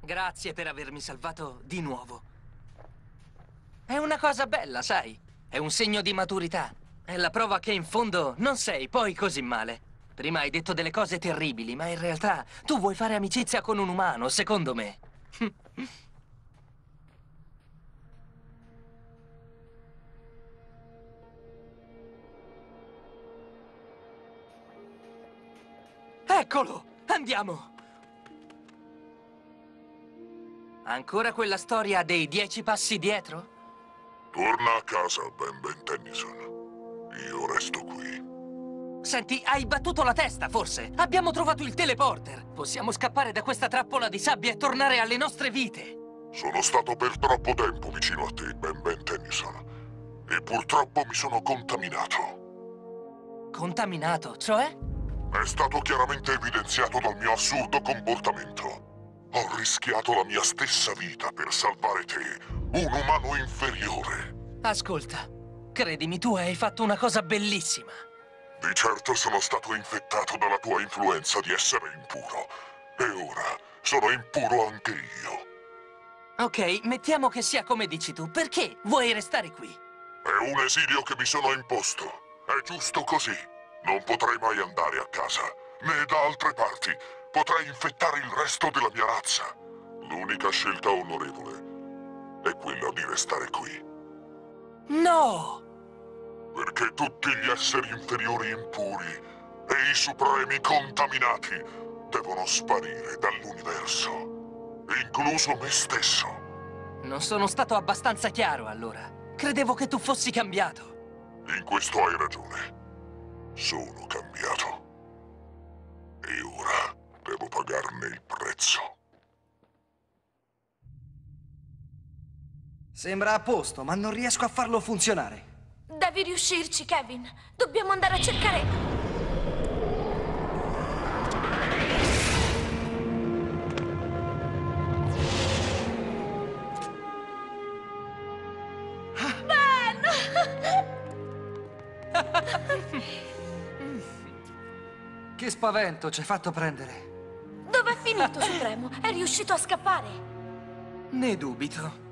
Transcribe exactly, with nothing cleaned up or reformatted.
Grazie per avermi salvato di nuovo. È una cosa bella, sai? È un segno di maturità. È la prova che in fondo non sei poi così male. Prima hai detto delle cose terribili, ma in realtà tu vuoi fare amicizia con un umano, secondo me. Eccolo! Andiamo! Ancora quella storia dei dieci passi dietro? Torna a casa, Ben Ben Tennyson. Io resto qui. Senti, hai battuto la testa, forse? Abbiamo trovato il teleporter. Possiamo scappare da questa trappola di sabbia e tornare alle nostre vite. Sono stato per troppo tempo vicino a te, Ben Ben Tennyson. E purtroppo mi sono contaminato. Contaminato, cioè? È stato chiaramente evidenziato dal mio assurdo comportamento. Ho rischiato la mia stessa vita per salvare te, un umano inferiore. Ascolta, credimi, tu hai fatto una cosa bellissima. Di certo sono stato infettato dalla tua influenza di essere impuro. E ora sono impuro anche io. Ok, mettiamo che sia come dici tu. Perché vuoi restare qui? È un esilio che mi sono imposto. È giusto così. Non potrei mai andare a casa, né da altre parti. Potrei infettare il resto della mia razza. L'unica scelta onorevole è quella di restare qui. No! Perché tutti gli esseri inferiori impuri e i supremi contaminati devono sparire dall'universo, incluso me stesso. Non sono stato abbastanza chiaro, allora. Credevo che tu fossi cambiato. In questo hai ragione. Sono cambiato. E ora devo pagarne il prezzo. Sembra a posto, ma non riesco a farlo funzionare. Devi riuscirci, Kevin. Dobbiamo andare a cercare... Ben! Che spavento ci hai fatto prendere. Dov'è finito, Supremo? È riuscito a scappare? Ne dubito.